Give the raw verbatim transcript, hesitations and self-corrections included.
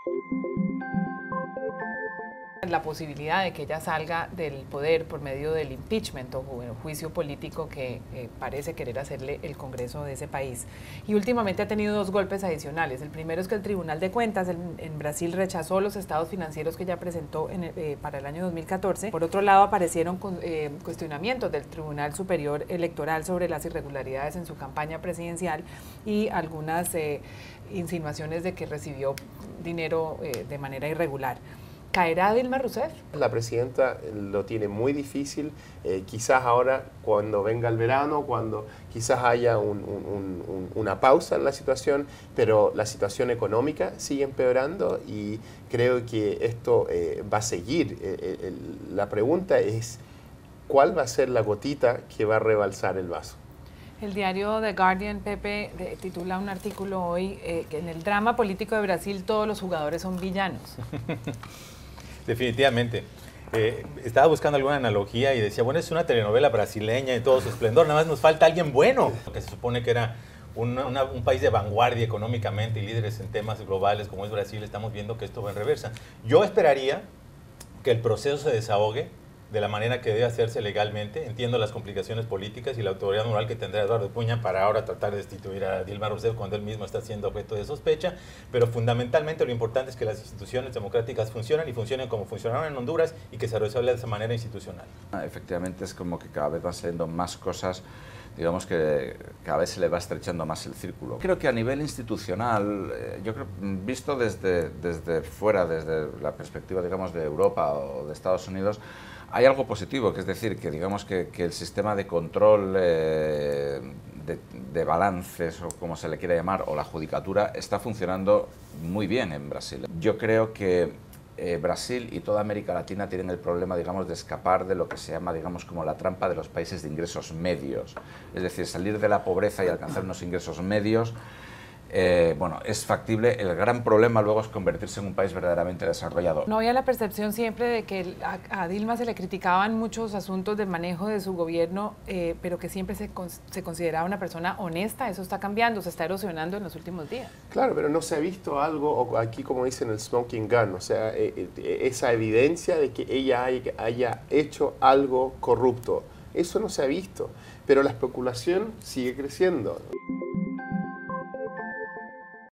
La posibilidad de que ella salga del poder por medio del impeachment o bueno, juicio político que eh, parece querer hacerle el Congreso de ese país. Y últimamente ha tenido dos golpes adicionales. El primero es que el Tribunal de Cuentas en, en Brasil rechazó los estados financieros que ella presentó en, eh, para el año dos mil catorce. Por otro lado, aparecieron con, eh, cuestionamientos del Tribunal Superior Electoral sobre las irregularidades en su campaña presidencial y algunas eh, insinuaciones de que recibió dinero eh, de manera irregular. ¿Caerá Dilma Rousseff? La presidenta lo tiene muy difícil, eh, quizás ahora cuando venga el verano, cuando quizás haya un, un, un, una pausa en la situación, pero la situación económica sigue empeorando y creo que esto eh, va a seguir. Eh, el, la pregunta es, ¿cuál va a ser la gotita que va a rebalsar el vaso? El diario The Guardian, Pepe, de, titula un artículo hoy eh, que en el drama político de Brasil todos los jugadores son villanos. Definitivamente. Eh, estaba buscando alguna analogía y decía, bueno, es una telenovela brasileña de todo su esplendor, nada más nos falta alguien bueno, que se supone que era una, una, un país de vanguardia económicamente y líderes en temas globales como es Brasil. Estamos viendo que esto va en reversa. Yo esperaría que el proceso se desahogue de la manera que debe hacerse legalmente. Entiendo las complicaciones políticas y la autoridad moral que tendrá Eduardo Puña para ahora tratar de destituir a Dilma Rousseff cuando él mismo está siendo objeto de sospecha, pero fundamentalmente lo importante es que las instituciones democráticas funcionen y funcionen como funcionaron en Honduras y que se resuelva de esa manera institucional. Efectivamente es como que cada vez van saliendo más cosas, digamos que cada vez se le va estrechando más el círculo. Creo que a nivel institucional, eh, yo creo, visto desde, desde fuera, desde la perspectiva, digamos, de Europa o de Estados Unidos, hay algo positivo, que es decir, que digamos que, que el sistema de control eh, de, de balances, o como se le quiera llamar, o la judicatura, está funcionando muy bien en Brasil. Yo creo que eh, Brasil y toda América Latina tienen el problema, digamos, de escapar de lo que se llama, digamos, como la trampa de los países de ingresos medios. Es decir, salir de la pobreza y alcanzar unos ingresos medios. Eh, bueno, es factible. El gran problema luego es convertirse en un país verdaderamente desarrollado. ¿No había la percepción siempre de que a, a Dilma se le criticaban muchos asuntos del manejo de su gobierno, eh, pero que siempre se, se consideraba una persona honesta? Eso está cambiando, se está erosionando en los últimos días. Claro, pero no se ha visto algo, aquí como dicen el smoking gun, o sea, eh, eh, esa evidencia de que ella haya, haya hecho algo corrupto. Eso no se ha visto, pero la especulación sigue creciendo.